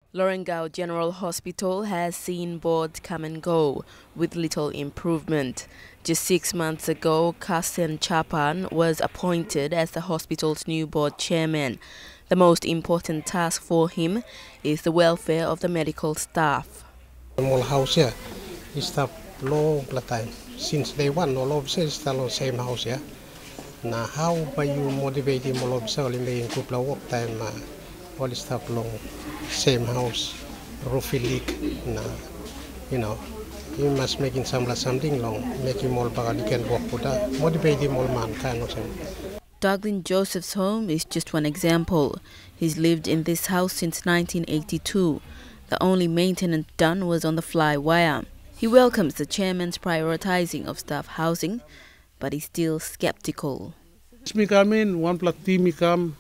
Lorengau General Hospital has seen boards come and go with little improvement. Just 6 months ago, Kasen Chapan was appointed as the hospital's new board chairman. The most important task for him is the welfare of the medical staff. Small house here, we start long time. Since day one, all officers still on the same house here. Now, how by you motivating all officers in the couple of work time, all stuff long same house, roof leak. Now, you must making something long, make him all back. You can work with that, motivate him all man kind of thing. Douglin Joseph's home is just one example. He's lived in this house since 1982. The only maintenance done was on the fly wire. He welcomes the chairman's prioritizing of staff housing, but he's still skeptical. Me come in, one plus team come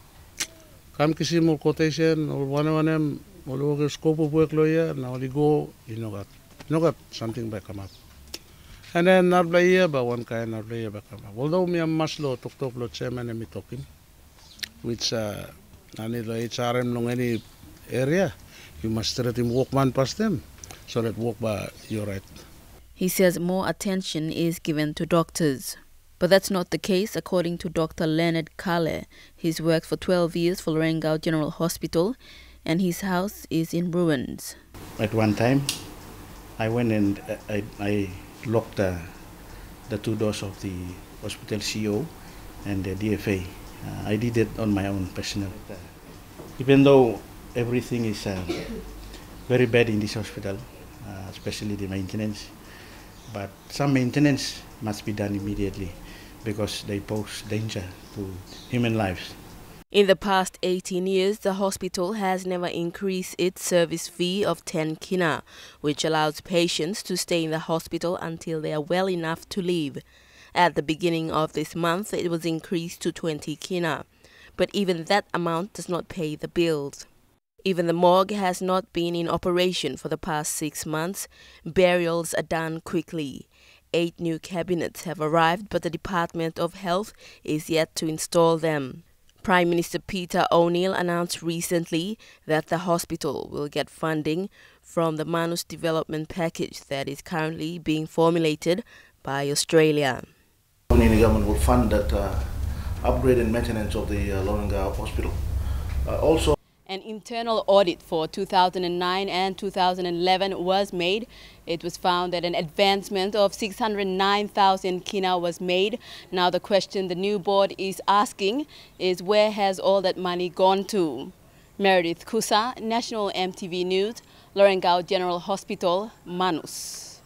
kisi more quotation or one of them, all scope of work lawyer, now they go, got something back come up. And then not play here, but one kind not play back come up. Although me am maslo talk lo chairman and me talking, which any lo HRM long any area, you must let him walk man past them, so that walk by your right. He says more attention is given to doctors. But that's not the case, according to Dr. Leonard Kale. He's worked for 12 years for Lorengau General Hospital, and his house is in ruins. At one time, I went and I locked the two doors of the hospital CO and the DFA. I did it on my own personally. Even though everything is very bad in this hospital, especially the maintenance, but some maintenance must be done immediately because they pose danger to human lives. In the past 18 years, the hospital has never increased its service fee of 10 kina, which allows patients to stay in the hospital until they are well enough to leave. At the beginning of this month, it was increased to 20 kina, but even that amount does not pay the bills. Even the morgue has not been in operation for the past 6 months. Burials are done quickly. 8 new cabinets have arrived, but the Department of Health is yet to install them. Prime Minister Peter O'Neill announced recently that the hospital will get funding from the Manus Development Package that is currently being formulated by Australia. The government will fund that upgrade and maintenance of the Lorengau Hospital. Also, an internal audit for 2009 and 2011 was made. It was found that an advancement of 609,000 kina was made. Now the question the new board is asking is, where has all that money gone to? Meredith Kusa, National MTV News, Lorengau General Hospital, Manus.